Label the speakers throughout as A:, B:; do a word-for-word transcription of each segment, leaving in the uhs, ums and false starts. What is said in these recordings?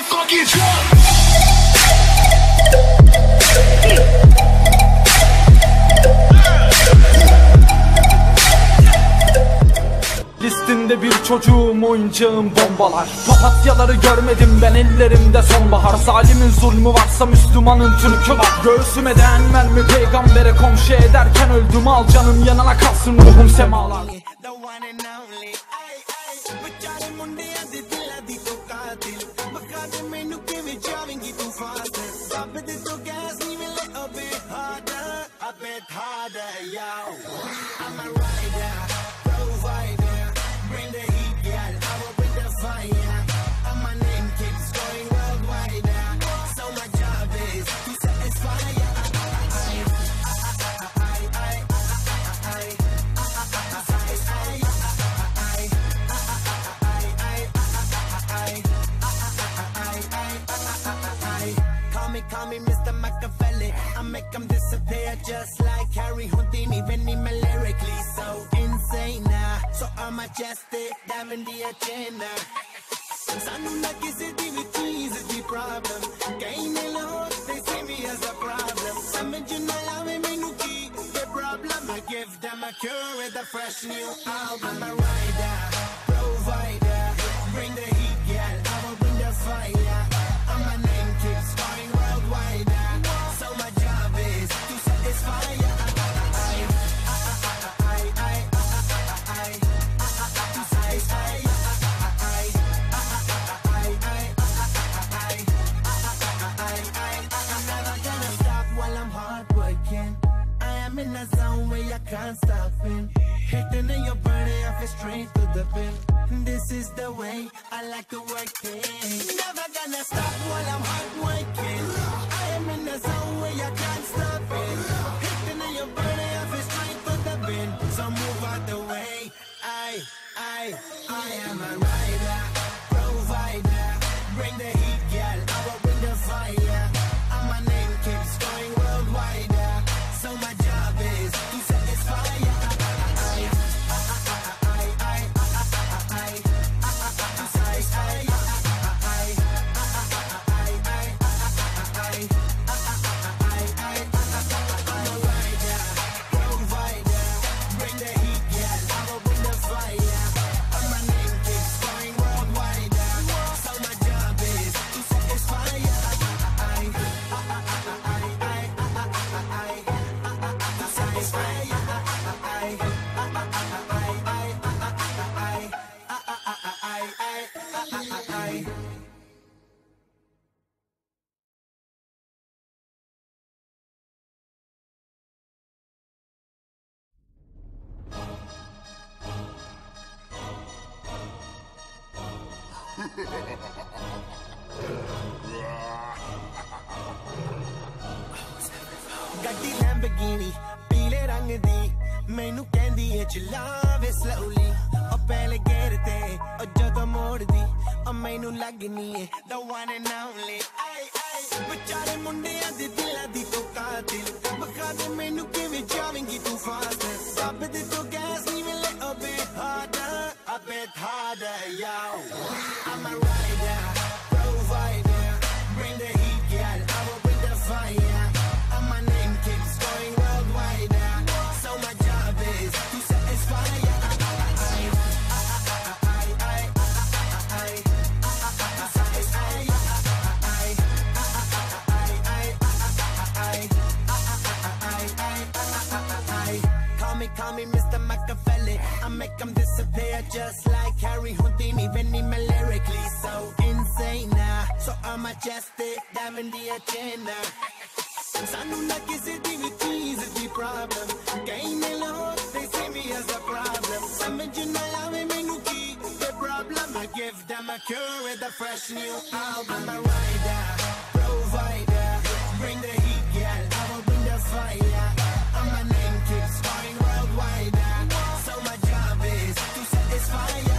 A: fucking drunk.
B: Listinde bir çocuğum, oyuncağım bombalar. Papatyaları görmedim ben, ellerimde sonbahar. Zalimin zulmü varsa Müslümanın türkü var. Göğsüme değen mermi peygambere komşu ederken öldüm. Al canım yanına kalsın ruhum semalar.
C: Call me Mister Machiavelli, I make them disappear just like Harry Houdini. Benny me lyrically so insane now, so I'm majestic, diving the agenda. Sanu na kisi di with cheese is the problem. Kain alone, they see me as a problem. Samajh na lave mainu ki the problem. I give them a cure with a fresh new album. I'm a rider, provider, bring the heat, yeah, I will bring the fire. And my name keeps going worldwide, so my job is to satisfy ya. In a zone where you can't stop it. Hitting in your body, I feel straight to the pin. This is the way I like to work it. Never gonna stop while I'm hard working. I am in a zone where you can't stop it. Hitting in your body, I feel straight to the pin. So move out the way. I, I, I am a rider, provider. Bring the heat, girl, I will bring the fire. And my name keeps going worldwide. So my job is to satisfy ya. Gaddi Lamborghini, पीले रंग दी, मैनू कहंदी है चलावे slowly. ओ पहले गेर ते, ओ जदों मोड़ दी, ओ मैनू लगनी है the one and only. Ay ay, बेचारे मुंडियां दी दिलां दी तो कातिल, बखा दे मैनू किवें जावेंगी तू fast. Stop दे तो gas नी मिले a bit harder, a bit harder, yo. I'm a rider, provider, bring the heat, girl, I will bring the fire. And my name keeps going worldwide, so my job is to satisfy ya. Call me, call me Mister Machiavelli, I make them disappear just like Harry Houdini. Benny me lyrically so insane now, so I'm majestic, diving the agenda. Sanu na kisi di with cheese is the problem. Kain alone, they see me as a problem. Samajh na lave mainu ki the problem. I give them a cure with a fresh new album. I'm a rider, provider, bring the heat, girl, I will bring the fire. And my name keeps going worldwide, so my job is to satisfy ya.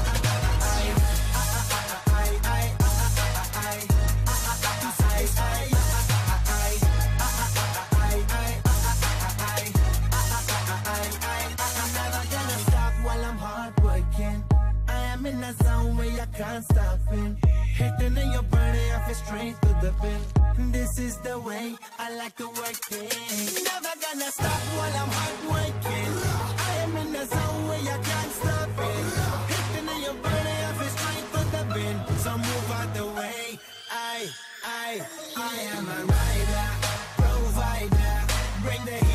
C: In a zone where you can't stop it. Hitting in your body, I it straight to the bin. This is the way I like to work it. Never gonna stop while I'm hard working. I am in the zone where you can't stop it. Hitting in your body off it straight to the bin. So move out the way. I, I, I am a rider, provider. Bring the heat.